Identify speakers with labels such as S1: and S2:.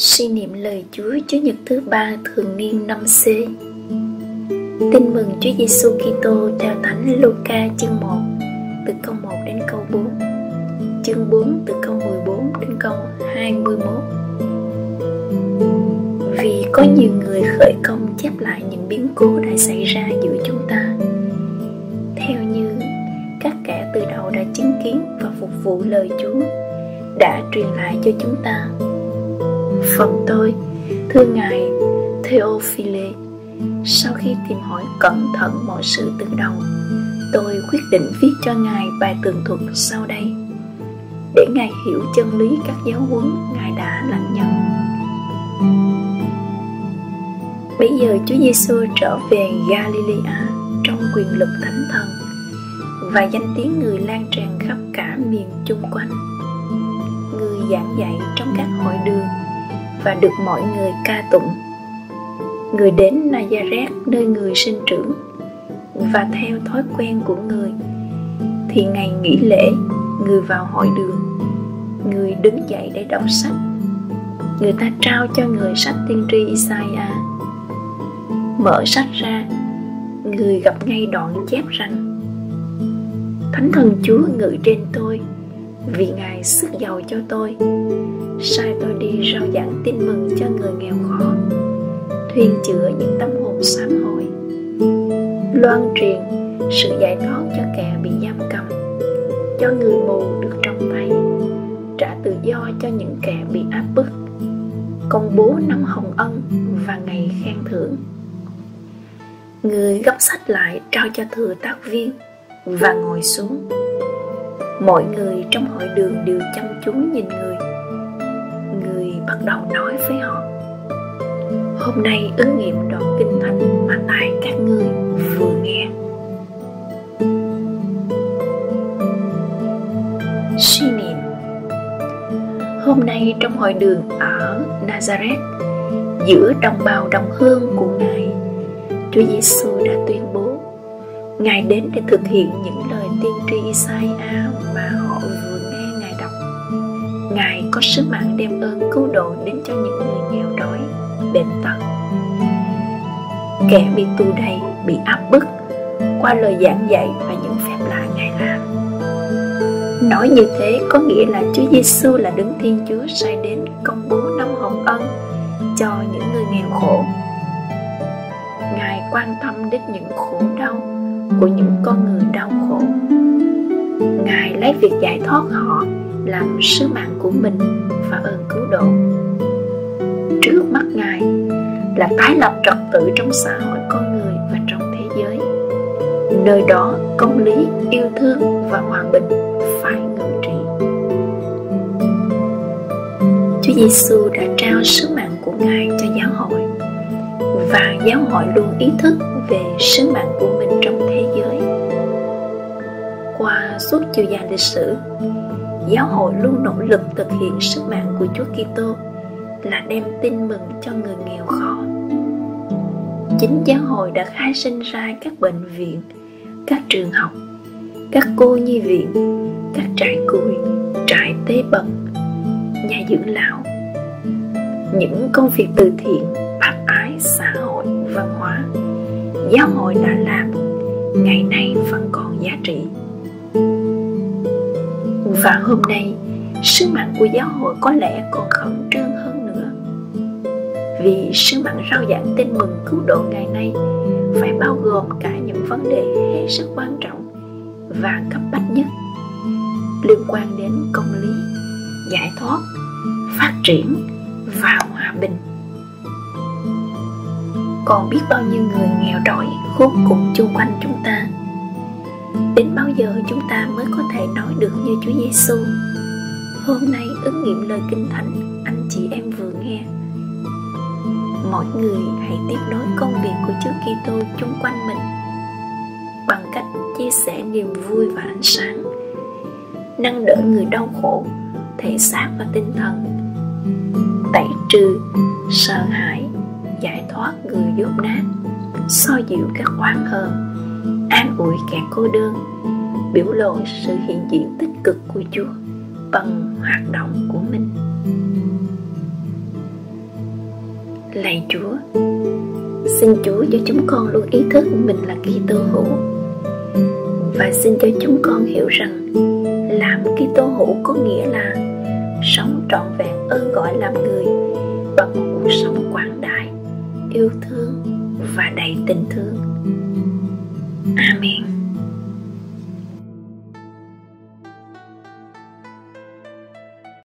S1: Suy niệm lời Chúa Chủ nhật thứ 3 thường niên năm C. Tin mừng Chúa Giêsu Kitô theo Thánh Luca chương 1 từ câu 1 đến câu 4, chương 4 từ câu 14 đến câu 21. Vì có nhiều người khởi công chép lại những biến cố đã xảy ra giữa chúng ta, theo như các kẻ từ đầu đã chứng kiến và phục vụ lời Chúa đã truyền lại cho chúng ta. Phần tôi, thưa Ngài Theophile, sau khi tìm hỏi cẩn thận mọi sự từ đầu, tôi quyết định viết cho Ngài bài tường thuật sau đây, để Ngài hiểu chân lý các giáo huấn Ngài đã lãnh nhận. Bây giờ Chúa Giêsu trở về Galilea trong quyền lực Thánh Thần, và danh tiếng người lan tràn khắp cả miền chung quanh. Người giảng dạy trong các hội đường và được mọi người ca tụng. Người đến Nazareth, nơi người sinh trưởng, và theo thói quen của người thì ngày nghỉ lễ, người vào hội đường, người đứng dậy để đọc sách. Người ta trao cho người sách tiên tri Isaiah. Mở sách ra, người gặp ngay đoạn chép rằng: Thánh Thần Chúa ngự trên tôi, vì Ngài sức giàu cho tôi, sai tôi đi rao giảng tin mừng cho người nghèo khó, thuyên chữa những tâm hồn sám hối, loan truyền sự giải thoát cho kẻ bị giam cầm, cho người mù được trông thấy, trả tự do cho những kẻ bị áp bức, công bố năm hồng ân và ngày khen thưởng. Người gấp sách lại trao cho thừa tác viên và ngồi xuống. Mọi người trong hội đường đều chăm chú nhìn người. Người bắt đầu nói với họ: Hôm nay ứng nghiệm đoạn kinh thánh mà tai các ngươi vừa nghe. Suy niệm. Hôm nay trong hội đường ở Nazareth, giữa đồng bào đồng hương của Ngài, Chúa Giêsu đã tuyên bố Ngài đến để thực hiện những lời tiên tri Isaiah mà họ vừa nghe Ngài đọc. Ngài có sứ mạng đem ơn cứu độ đến cho những người nghèo đói, bệnh tật, kẻ bị tù đày, bị áp bức qua lời giảng dạy và những phép lạ Ngài làm. Nói như thế có nghĩa là Chúa Giêsu là Đấng Thiên Chúa sai đến công bố năm hồng ân cho những người nghèo khổ. Ngài quan tâm đến những khổ đau của những con người đau khổ. Ngài lấy việc giải thoát họ làm sứ mạng của mình và ơn cứu độ. Trước mắt Ngài là tái lập trật tự trong xã hội con người và trong thế giới. Nơi đó công lý, yêu thương và hòa bình phải ngự trị. Chúa Giêsu đã trao sứ mạng của Ngài cho giáo hội, và giáo hội luôn ý thức về sứ mạng của mình trong thế giới. Qua suốt chiều dài lịch sử, giáo hội luôn nỗ lực thực hiện sứ mạng của Chúa Kitô là đem tin mừng cho người nghèo khó. Chính giáo hội đã khai sinh ra các bệnh viện, các trường học, các cô nhi viện, các trại cùi, trại tế bần, nhà dưỡng lão. Những công việc từ thiện, bác ái, xã hội, văn hóa, giáo hội đã làm, ngày nay vẫn còn giá trị. Và hôm nay, sứ mạng của giáo hội có lẽ còn khẩn trương hơn nữa. Vì sứ mạng rao giảng tin mừng cứu độ ngày nay phải bao gồm cả những vấn đề hết sức quan trọng và cấp bách nhất, liên quan đến công lý, giải thoát, phát triển và hòa bình. Còn biết bao nhiêu người nghèo đói khốn cùng chung quanh chúng ta. Đến bao giờ chúng ta mới có thể nói được như Chúa Giêsu? Hôm nay ứng nghiệm lời kinh thánh anh chị em vừa nghe. Mọi người hãy tiếp nối công việc của Chúa Kitô chung quanh mình bằng cách chia sẻ niềm vui và ánh sáng, nâng đỡ người đau khổ thể xác và tinh thần, tẩy trừ sợ hãi, giải thoát người dốt nát, xoa dịu các oán hờn, an ủi kẻ cô đơn, biểu lộ sự hiện diện tích cực của Chúa bằng hoạt động của mình. Lạy Chúa, xin Chúa cho chúng con luôn ý thức mình là Kitô hữu, và xin cho chúng con hiểu rằng làm Kitô hữu có nghĩa là sống trọn vẹn ơn gọi làm người bằng một cuộc sống quảng đại, yêu thương và đầy tình thương.